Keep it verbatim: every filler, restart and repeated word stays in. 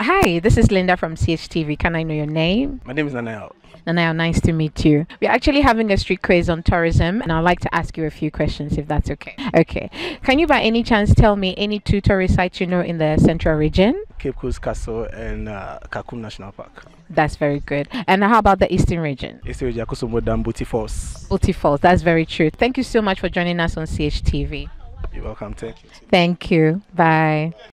Hi, this is Linda from C H T V. Can I know your name? My name is Nanael. Nanael, nice to meet you. We're actually having a street quiz on tourism, and I'd like to ask you a few questions if that's okay. Okay. Can you by any chance tell me any two tourist sites you know in the central region? Cape Coast Castle and uh, Kakum National Park. That's very good. And how about the eastern region? Eastern region, Kosovo Dam, Booty Falls. Booty Falls, that's very true. Thank you so much for joining us on C H T V. You're welcome. Thank you. Thank you. Bye.